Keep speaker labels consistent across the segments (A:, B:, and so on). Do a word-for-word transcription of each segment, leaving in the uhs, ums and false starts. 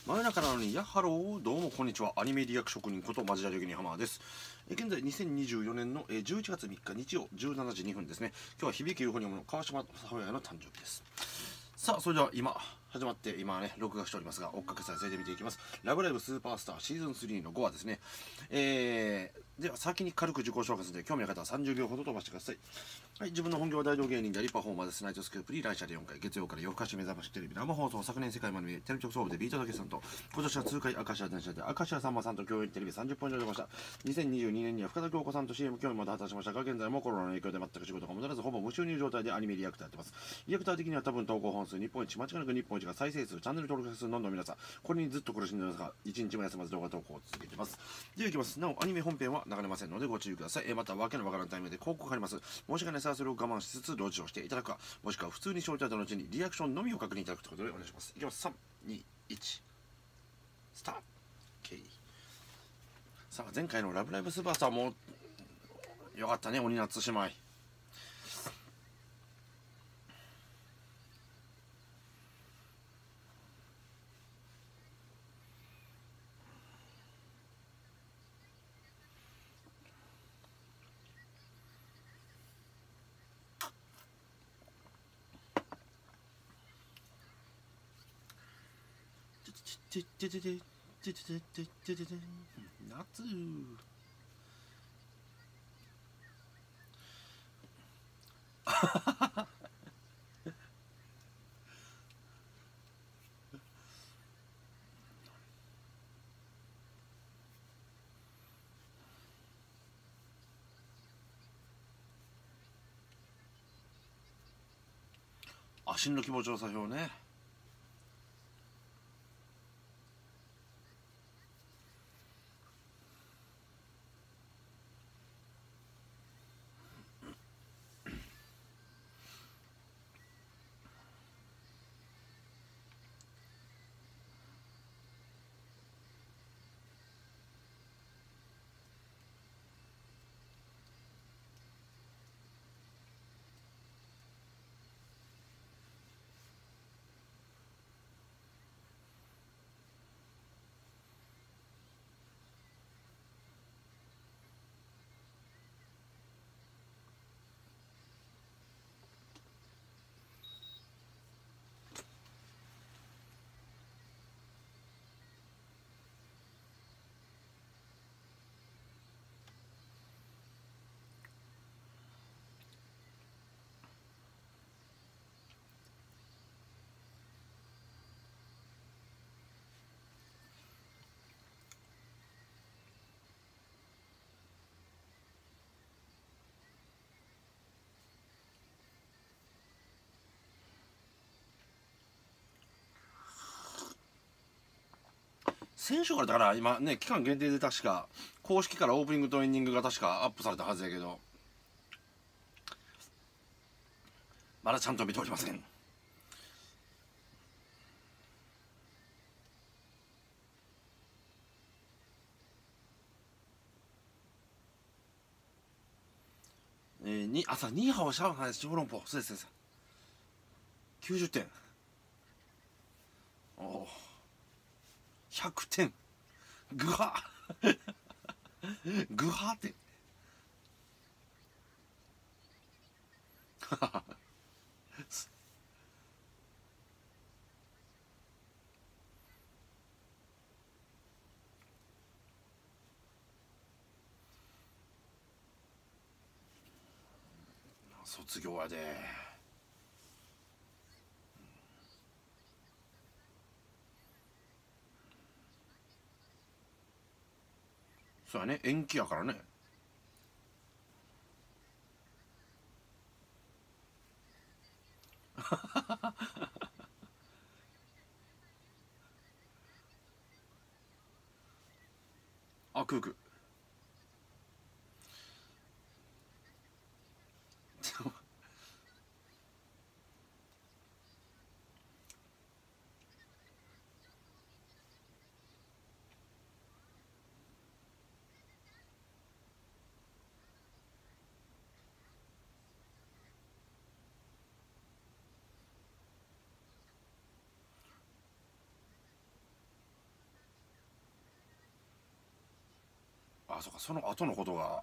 A: 真夜中なのにヤッハロー、どうもこんにちは。アニメリアク職人ことマジラレギニハマーです。え現在にせんにじゅうよねんのじゅういちがつみっか日曜じゅうしちじにふんですね。今日は響きユーフォニアムの川島母親の誕生日です。さあ、それでは今始まって今ね録画しておりますが、追っかけ再生で見ていきます。ラブライブスーパースターシーズンスリーのごわですね。えー、では先に軽く自己紹介するので、興味の方はさんじゅうびょうほど飛ばしてください。はい、自分の本業は大道芸人でありパフォーマーです。ナイトスクープに来社でよんかい、月曜から夜更かし目覚ましテレビ生放送、昨年世界までテレビ局総部でビートだけさんと、今年は痛快明石家電車で明石家さんまさんと共演テレビさんじゅっぽん以上出ました。にせんにじゅうにねんには深田恭子さんと シーエム 共演まで果たしましたが、現在もコロナの影響で全く仕事が戻らず、ほぼ無収入状態でアニメリアクターやってます。リアクター的には多分投稿本数日本一、間違いなく日本一が再生数、チャンネル登録者数のんどん皆さん、これにずっと苦しんでいますが、一日も休まず動画投稿を続けています。では行きます。なお、アニメ本編は流れませんのでご注意ください。えまた、わけのわからんタイミングで広告があります。申し訳ないさ、それを我慢しつつ、同時をしていただくか、もしくは普通に招待のうちにリアクションのみを確認いただくということでお願いします。いきます。さん、に、いち、スタート。OK。さあ、前回のラブライブスーパースターもよかったね、鬼夏姉妹。夏あ、進路希望調査票ね。先週からだから今ね、期間限定で確か公式からオープニングとエンディングが確かアップされたはずやけど、まだちゃんと見ておりません。えー、に朝ニーハオ上海小籠包、そうですそうです。きゅうじゅってん。おお、ひゃくてん。ぐはぐはって卒業やで。そうやね、延期やからね。あ、クークあ、そうか、その後のことが。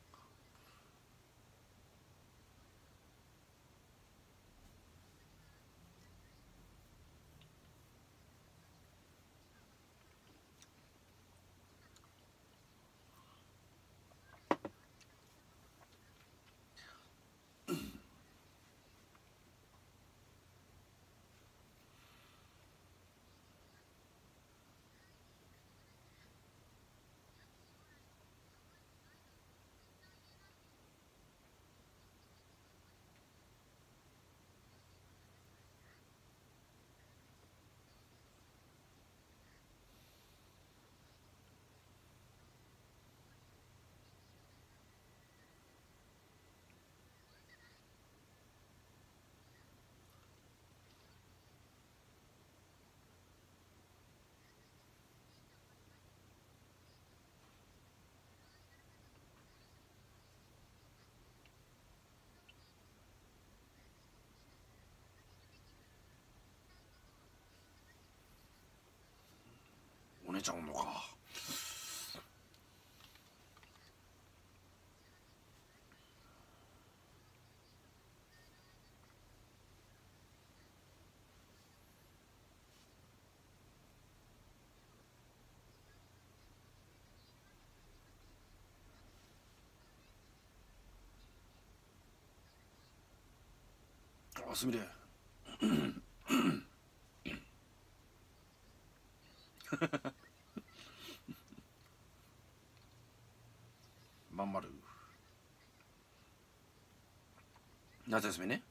A: お姉ちゃんおんのか。あ、すみれ。まんまる。夏休みね。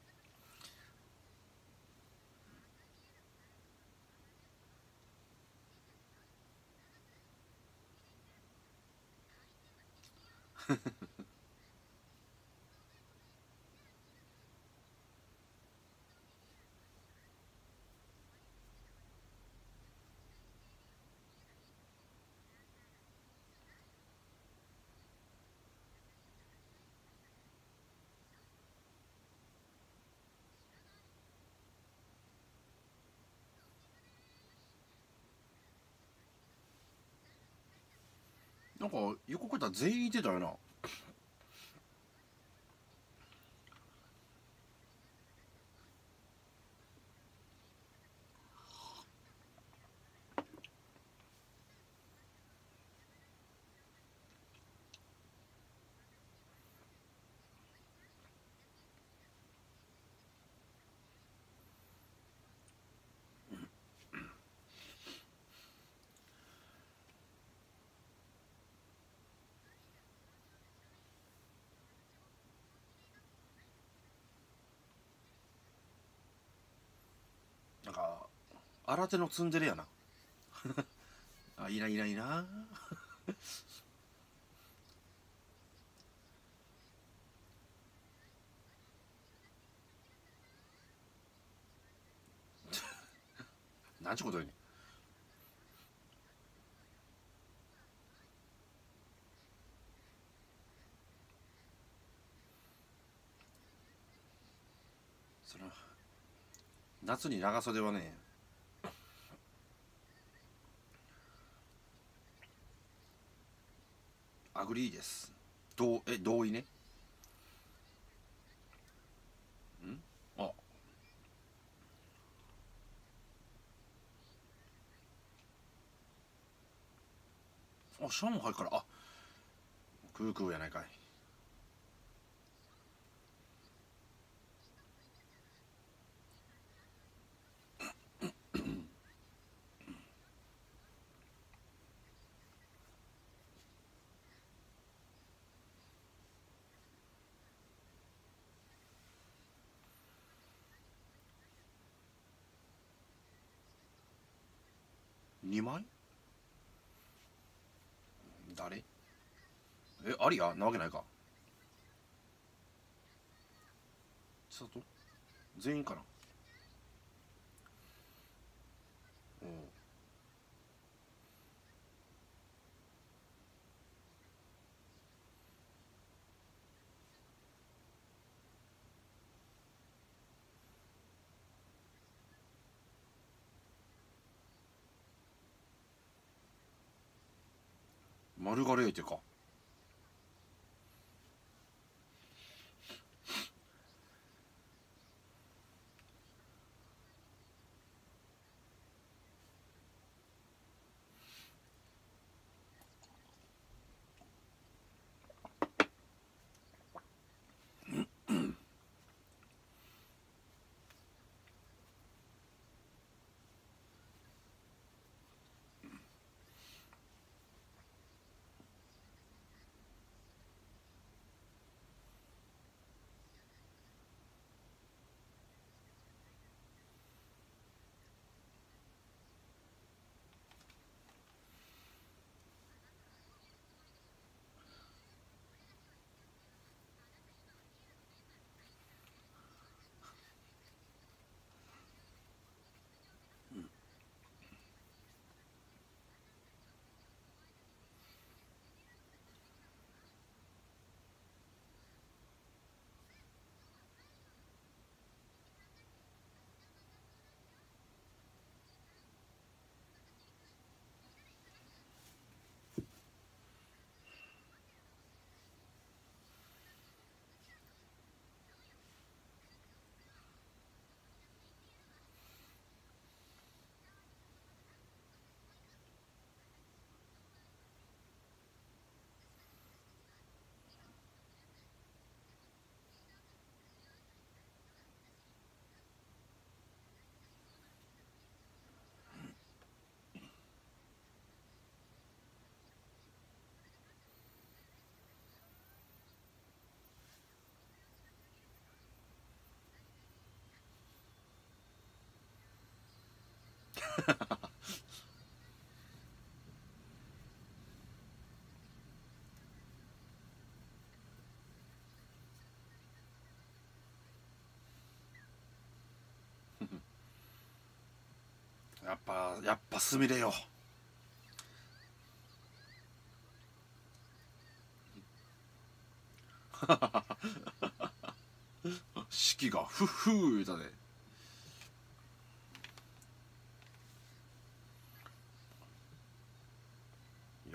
A: なんか横こいたら全員いてたよな。なんか新手のツンデレやな。あ、いないいないな。なんちゅうことやねん。その夏に長袖はね、アグリーです。同え同意ね。んああ、上海から、あ、空空やないかい。にまい。誰。え、ありやなわけないか。千里全員かな。おう。マルガレーテか。 やっぱやっぱすみれよ。四季がフッフー言うたで。いや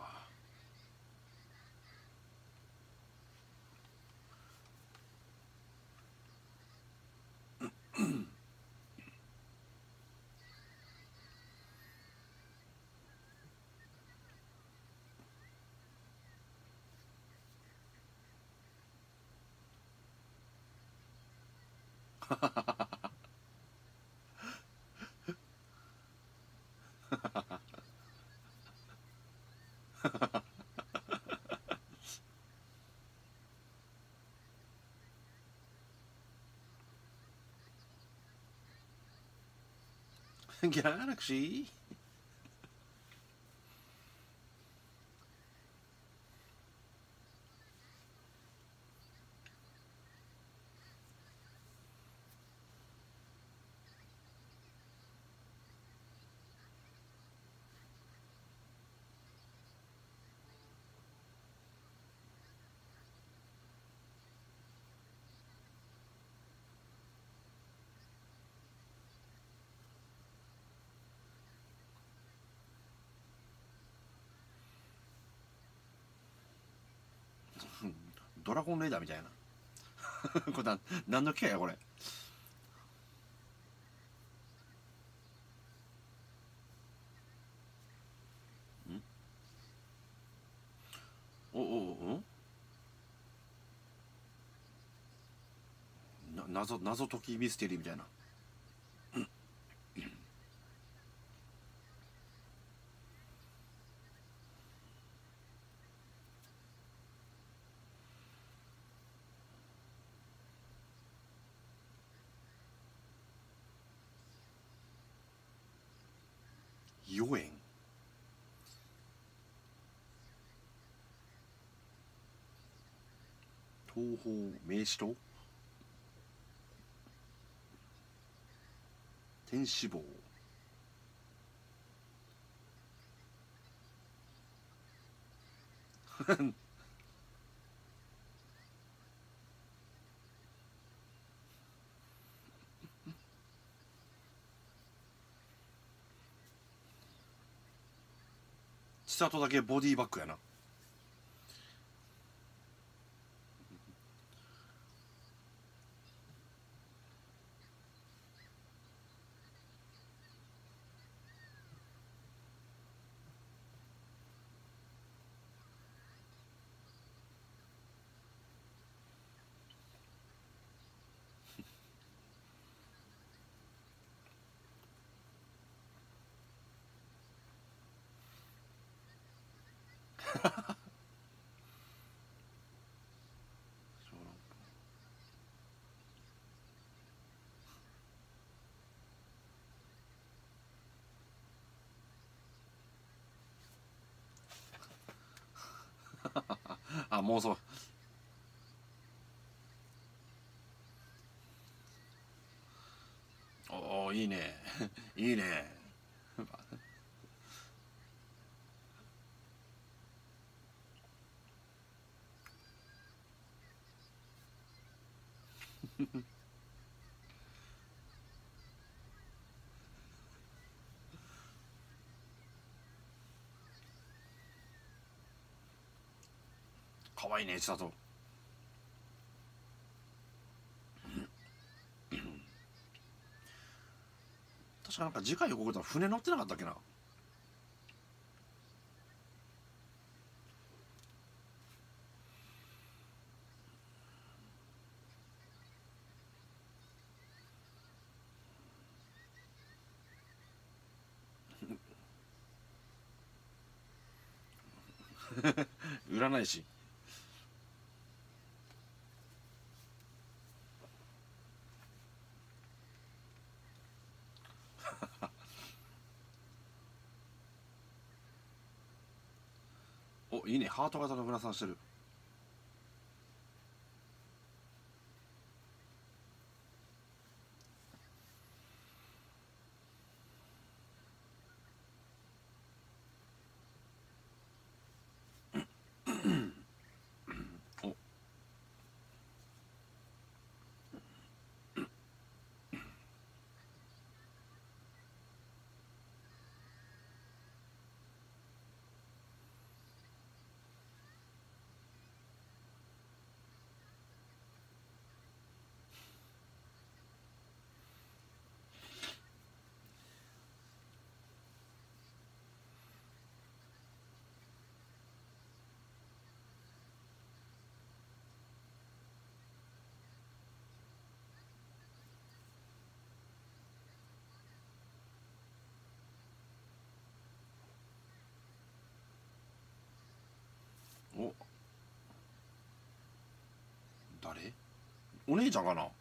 A: ギャラクシー。ドラゴンレーダーみたいな。これな何の機械やこれ。おおおな謎謎解きミステリーみたいな。妖艶。東方名士と天使坊。千里だけボディバッグやな。あ、妄想。おお、いいね。いいね。かわいいね、千里。確かなんか次回予告だと船乗ってなかったっけな。占い師。 お、いいね、ハート型のグラサンしてる。お、誰？お姉ちゃんかな。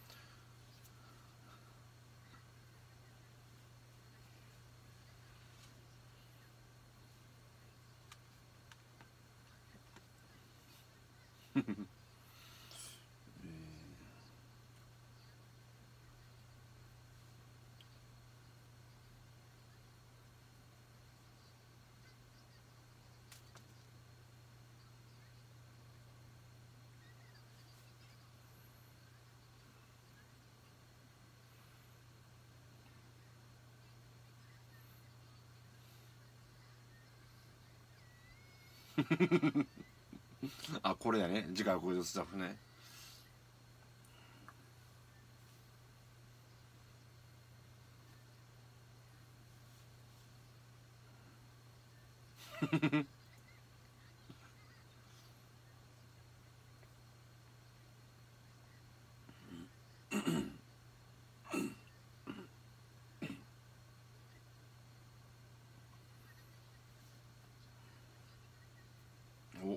A: あ、これやね、次回これでスタッフね。お、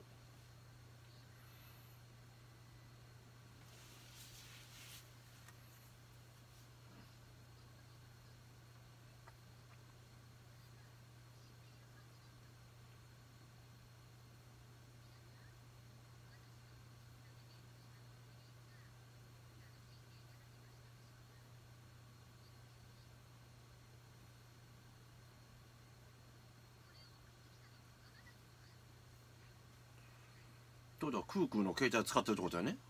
A: どうだ、クークーの携帯使ってるってことやね。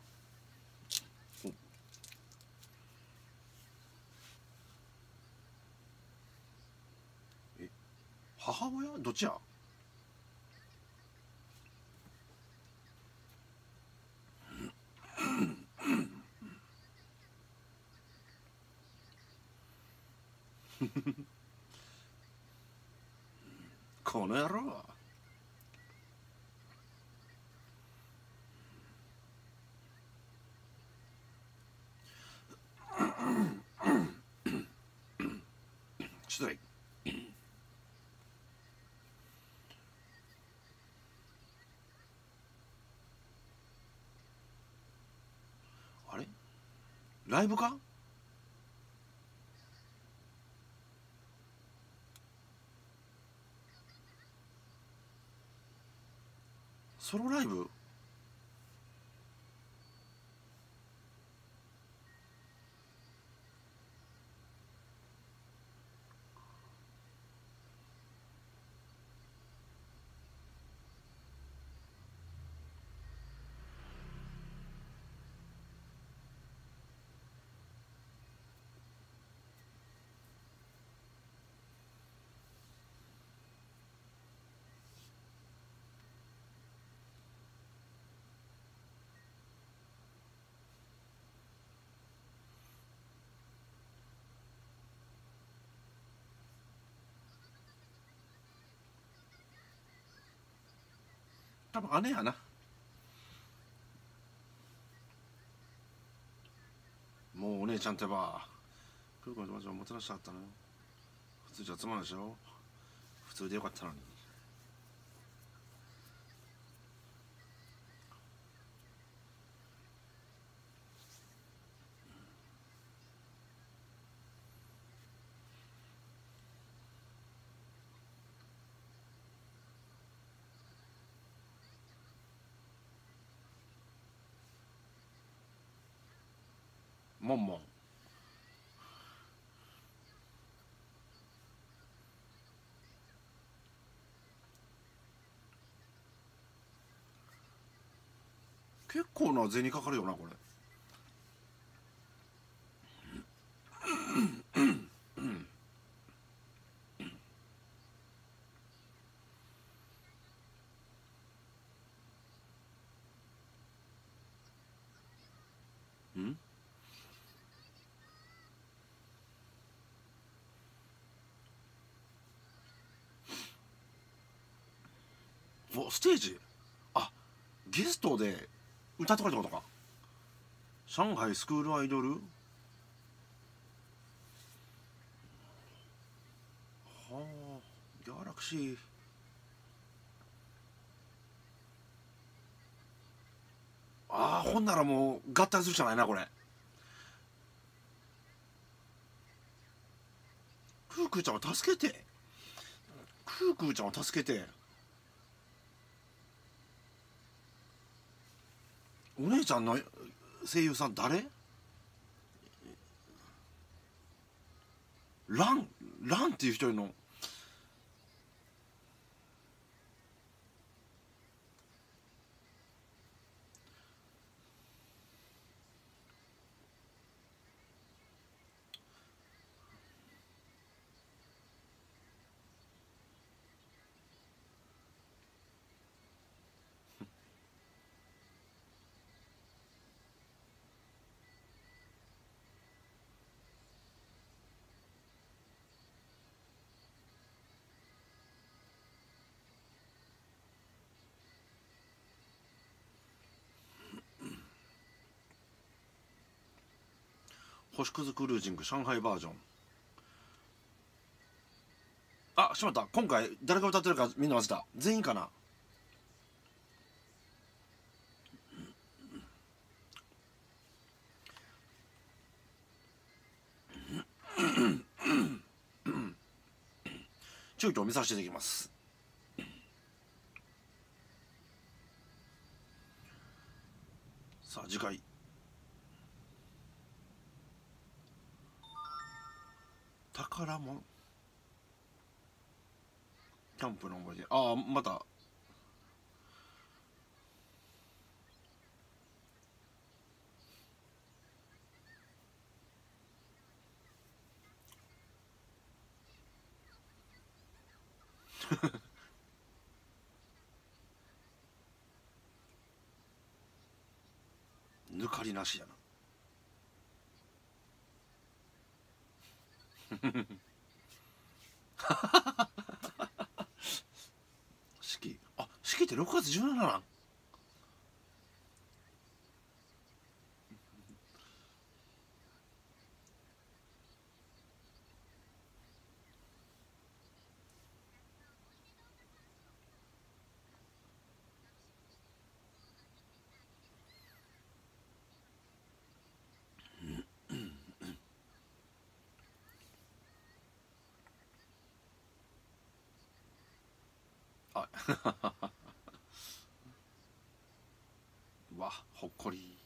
A: え、母親どっちや。この野郎。失礼。あれ、ライブか。ソロライブ。多分姉やな。もうお姉ちゃんってば、クークーの友達をもてなしちゃったのよ。普通じゃつまんでしょ。普通でよかったのに。 モンモン。結構な銭かかるよなこれ。んおステージ、あゲストで歌ってくれたことか。上海スクールアイドル、はあギャラクシー、ああほんならもう合体するしかないなこれ。クークーちゃんを助けて、クークーちゃんを助けて。お姉ちゃんの声優さん誰？ランランっていう人の。星屑クルージング上海バージョン。あしまった、今回誰が歌ってるかみんな忘れた。全員かな。中京を見させていただきます。さあ次回、宝物キャンプの思い出。ああまた抜かりなしやな。式、あ式ってろくがつじゅうしちにちなん。あわほっこり、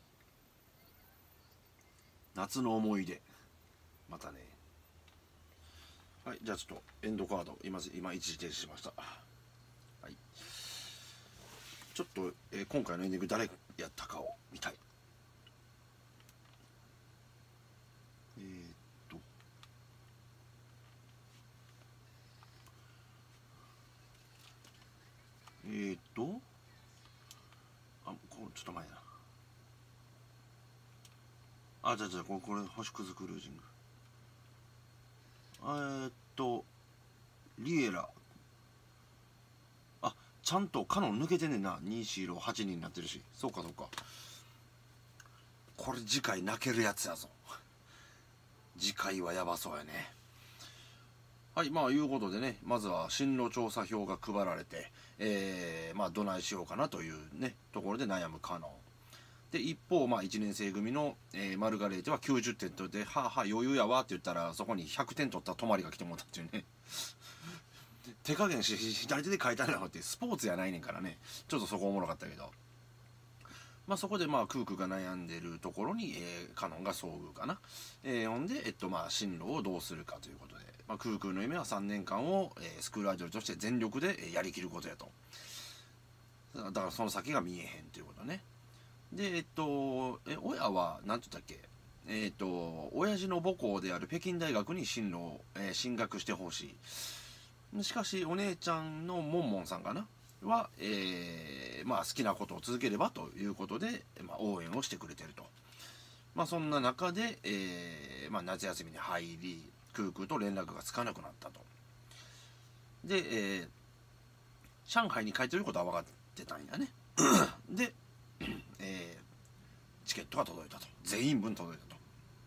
A: 夏の思い出。またね。はい、じゃあちょっとエンドカード今今一時停止しました。はい、ちょっと、えー今回のエンディング誰やったかを見たい。えー、っとえー、っとあこれちょっと前やな。あじゃあじゃあこれこれ星屑クルージング。えー、っとリエラ、あちゃんとカノン抜けてんねんな。にしろはちにんになってるし。そうかそうか、これ次回泣けるやつやぞ。次回はやばそうやね。はいまあいうことでね、まずは進路調査票が配られて、えー、まあどないしようかなというねところで悩むカノンで、一方まあいちねん生組の、えー、マルガレーテはきゅうじゅってん取ってはあはあ余裕やわって言ったら、そこにひゃくてん取った泊まりが来てもらったっていうね。手加減し左手で書いたのってスポーツやないねんからね。ちょっとそこおもろかったけど、 まあ、そこでまあクークが悩んでるところに、えー、カノンが遭遇かな、えー、ほんで、えっとまあ、進路をどうするかということで、まあ、クークの夢はさんねんかんを、えー、スクールアイドルとして全力でやりきることやと。だからその先が見えへんということね。でえっとえ親は何て言ったっけ、えっと親父の母校である北京大学に進路を、えー、進学してほしい。しかしお姉ちゃんのモンモンさんかなは、えーまあ、好きなことを続ければということで、まあ、応援をしてくれてると。まあ、そんな中で、えーまあ、夏休みに入りクークーと連絡がつかなくなったと。で、えー、上海に帰ってることは分かってたんやねで、えー、チケットが届いたと。全員分届いたと。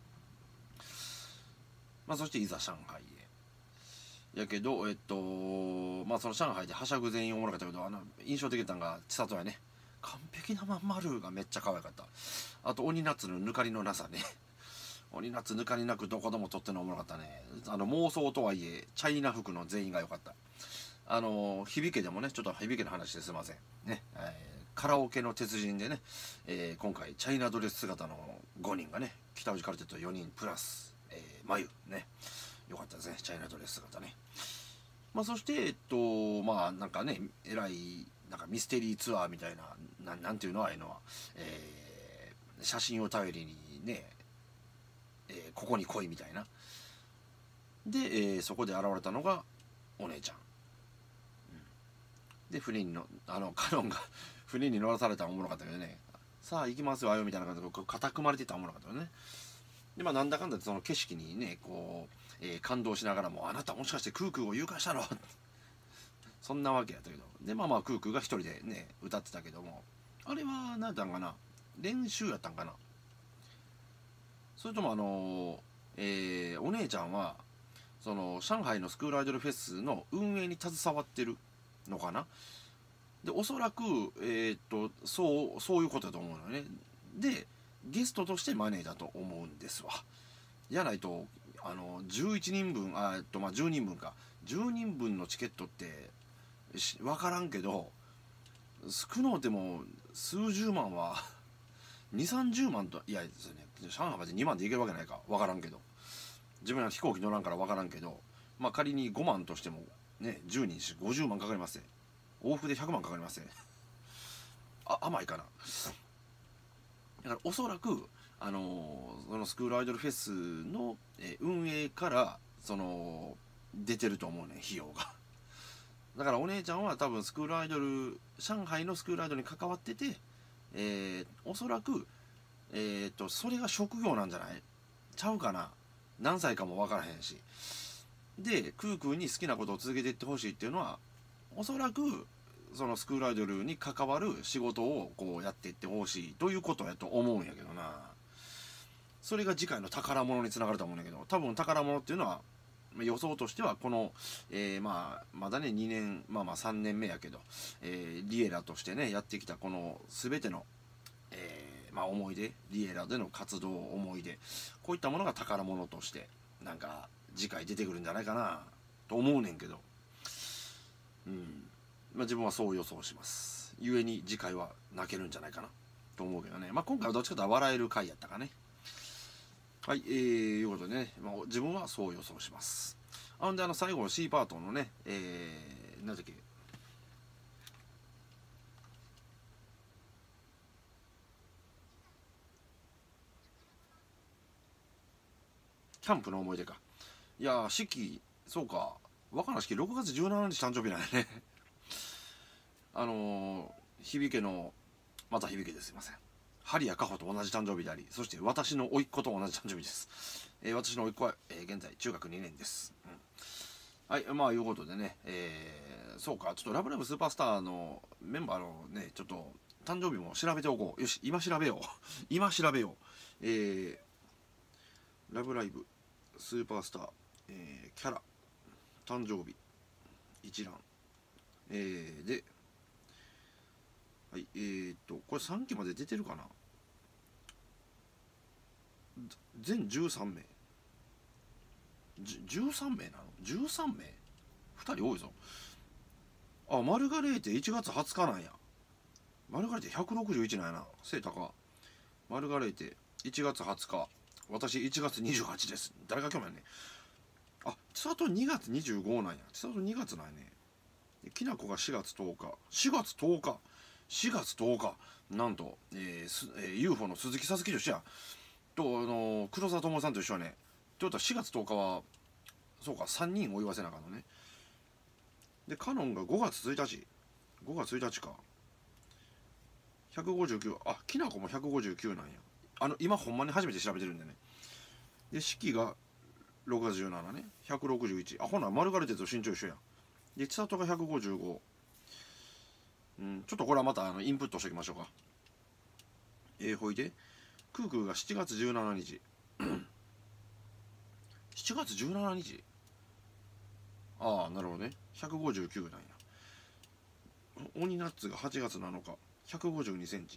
A: まあ、そしていざ上海へやけど、えっとまあその上海ではしゃぐ全員おもろかったけど、あの印象的だったのが千里やね。完璧なまんまるがめっちゃ可愛かった。あと鬼ナッツの抜かりのなさね鬼ナッツ抜かりなくどこでも撮ってるのおもろかったね。あの妄想とはいえチャイナ服の全員が良かった。あの響けでもね、ちょっと響けの話ですいませんね、えー、カラオケの鉄人でね、えー、今回チャイナドレス姿のごにんがね、北内カルテットよにんプラス、えー、眉ね、よかったですね、チャイナドレス姿ね。まあ、そしてえっとまあなんかね、えらいなんかミステリーツアーみたいな、ななんていうのああいうのは、えー、写真を頼りにね、えー、ここに来いみたいなで、えー、そこで現れたのがお姉ちゃん、うん、で船にのあのカノンが船に乗らされたらおもろかったけどね、さあ行きますわよみたいな感じで固くまれてたらおもろかったよね。でまあなんだかんだその景色にねこう、えー、感動しながらも、あなたもしかしてクークーを誘拐したのそんなわけやったけど、でまあまあクークーが一人でね歌ってたけども、あれは何だんかな、練習やったんかな、それともあのー、えー、お姉ちゃんはその上海のスクールアイドルフェスの運営に携わってるのかな。でおそらく、えー、っとそうそういうことだと思うのよね。でゲストとしてマネーだと思うんですわ。やないとあのじゅういちにんぶん、あえっとまあじゅうにんぶんか、じゅうにんぶんのチケットって分からんけど、少のうても数十万はにじゅう、さんじゅうまんと、いやですね、上海までにまんでいけるわけないか、分からんけど、自分は飛行機乗らんから分からんけど、まあ仮にごまんとしてもね、じゅうにんしごじゅうまんかかりますね。往復でひゃくまんかかりますね。あ、甘いかな。だからおそらくあのー、そのスクールアイドルフェスの、えー、運営からその出てると思うね、費用が。だからお姉ちゃんは多分スクールアイドル、上海のスクールアイドルに関わってて、えー、おそらく、えー、とそれが職業なんじゃないちゃうかな。何歳かも分からへんし。でクークーに好きなことを続けていってほしいっていうのは、おそらくそのスクールアイドルに関わる仕事をこうやっていってほしいということやと思うんやけどな。それが次回の宝物につながると思うんだけど、多分宝物っていうのは予想としてはこの、えー、まあまだねにねん、まあまあさんねんめやけど、えー、リエラとしてねやってきたこの全ての、えー、まあ思い出、リエラでの活動思い出、こういったものが宝物としてなんか次回出てくるんじゃないかなと思うねんけど、うん、まあ自分はそう予想します。ゆえに次回は泣けるんじゃないかなと思うけどね。まあ今回はどっちかというと笑える回やったかね。はい、えー、いうことでね、まあ、自分はそう予想します。あんで、あの、最後の C パートのね、えー、なんだっけ、キャンプの思い出か。いやー、式、そうか、若菜式ろくがつじゅうしちにち誕生日なんやね。あのー、響けの、また響けですいません。針谷佳穂と同じ誕生日であり、そして私の甥っ子と同じ誕生日です。えー、私の甥っ子は、えー、現在中学にねんです。うん、はい、まあいうことでね、えー、そうか、ちょっとラブライブスーパースターのメンバーのね、ちょっと誕生日も調べておこう。よし、今調べよう。今調べよう。えー、ラブライブスーパースター、えー、キャラ、誕生日、一覧。えー、で、はい、えー、っと、これさんきまで出てるかな。全じゅうさんめい。じゅうさんめいなの ?じゅうさん 名 ?ふたり多いぞ。あ、マルガレーテいちがつはつかなんや。 丸刈りってひゃくろくじゅういちなんやな。背高。丸刈りっていちがつはつか、私いちがつにじゅうはちです。誰が興味あるね。あ、千里にがつにじゅうごなんや。千里にがつなんやね。きなこがしがつとおか。しがつとおか。しがつとおか。なんと、えーすえー、ユーフォー の鈴木さつきと一緒や。と、あのー、黒沢智さんと一緒はね。ということはしがつとおかは、そうか、さんにんお祝いせなあかんのね。で、カノンがごがつついたち。ごがつついたちか。ひゃくごじゅうきゅう。あ、きなこもひゃくごじゅうきゅうなんや。あの、今ほんまに初めて調べてるんでね。で、四季がろくがつじゅうしちね。ひゃくろくじゅういち。あ、ほな、丸刈り鉄と身長一緒やん。で、千里がひゃくごじゅうご。うん、ちょっとこれはまたあのインプットしておきましょうか。えー、ほいで、クークーがしちがつじゅうしちにち。しちがつじゅうしちにち。ああ、なるほどね。ひゃくごじゅうきゅうなんや。オニナッツがはちがつなのか。ひゃくごじゅうにセンチ。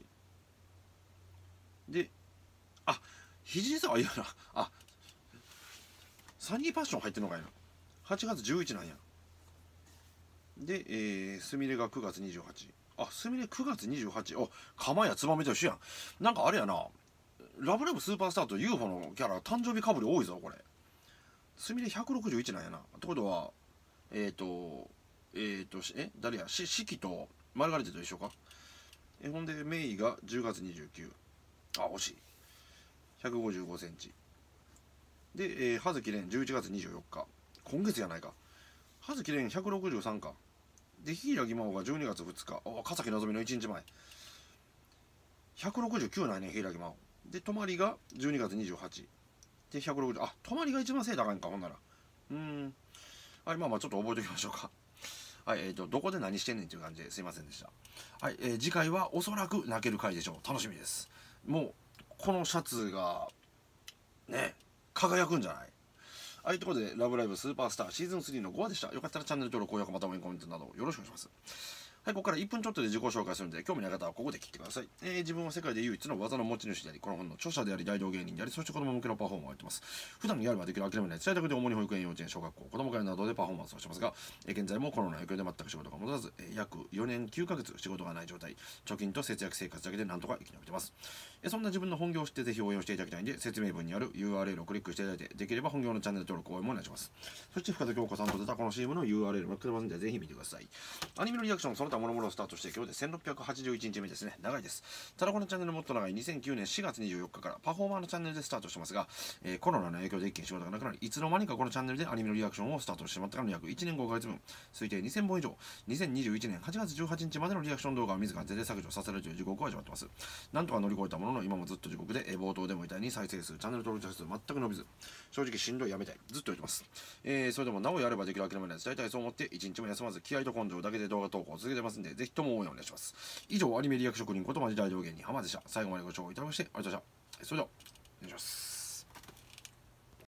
A: で、あ、肘沢いやな。あ、サニーパッション入ってんのかいな。はちがつじゅういちなんや。で、えー、スミレがくがつにじゅうはち。あ、スミレくがつにじゅうはち。お、かまやつばめと一緒やん。なんかあれやな。ラブラブスーパースターと ユーフォー のキャラ、誕生日かぶり多いぞ、これ。スミレひゃくろくじゅういちなんやな。ってことは、えっ、ー、と、えっ、ー、と、え、誰や、し、四季とマルガリテと一緒か。え、ほんで、メイがじゅうがつにじゅうく。あ、惜しい。ひゃくごじゅうごセンチ。で、えー、葉月蓮じゅういちがつにじゅうよっか。今月やないか。葉月蓮ひゃくろくじゅうさんか。で、柊真央がじゅうにがつふつか。あ、笠木希のいちにちまえ。ひゃくろくじゅうきゅうなんやね、柊真央。で、泊まりがじゅうにがつにじゅうはち。で、ひゃくろくじゅう、あ、泊まりが一番背高いんか、ほんなら。うーん。はい、まあまあ、ちょっと覚えておきましょうか。はい、えっ、ー、と、どこで何してんねんっていう感じですいませんでした。はい、えー、次回はおそらく泣ける回でしょう。楽しみです。もう、このシャツが、ね、輝くんじゃない。はい、ということで、ラブライブスーパースターシーズンスリーのごわでした。よかったらチャンネル登録、高評価、またはコメントなどよろしくお願いします。はい、ここからいっぷんちょっとで自己紹介するので、興味のある方はここで聞いてください。えー、自分は世界で唯一の技の持ち主であり、この本の著者であり、大道芸人であり、そして子供向けのパフォーマーをやっています。普段やればできる諦めない、在宅で主に保育園、幼稚園、小学校、子供会などでパフォーマンスをしてますが、えー、現在もコロナの影響で全く仕事が戻らず、えー、約よねんきゅうかげつ仕事がない状態、貯金と節約生活だけでなんとか生き延びています。えー、そんな自分の本業を知ってぜひ応援をしていただきたいんで、説明文にある ユーアールエル をクリックしていただいて、できれば本業のチャンネル登録応援もお願いします。そして深田恭子さんと出たこの シーエム の ユーアールエル も送ってますので、ぜひ見てください。アニメのリアクション、その他諸々をスタートして今日でせんろっぴゃくはちじゅういちにちめですね。長いです。ただこのチャンネルもっと長いにせんきゅうねんしがつにじゅうよっかからパフォーマーのチャンネルでスタートしてますが、えー、コロナの影響で一気に仕事がなくなり、いつの間にかこのチャンネルでアニメのリアクションをスタートしてしまったからの約いちねんごかげつぶん、推定にせんぼん以上、にせんにじゅういちねんはちがつじゅうはちにちまでのリアクション動画を自ら手で削除させるという地獄を味わってます。なんとか乗り越えたものの、今もずっと地獄で、えー、冒頭でも言ったように再生数、チャンネル登録者数全く伸びず、正直しんどい、やめたい、ずっと言ってます。えー、それでもなおやればできる諦めない、伝えたい、そう思って一日も休まず気合と根性だけで動画投稿を続けてますんで、ぜひとも応援お願いします。以上、アニメリアク職人ことマジ大道芸人浜でした。最後までご視聴いただきましてありがとうございました。それでは、お願いします。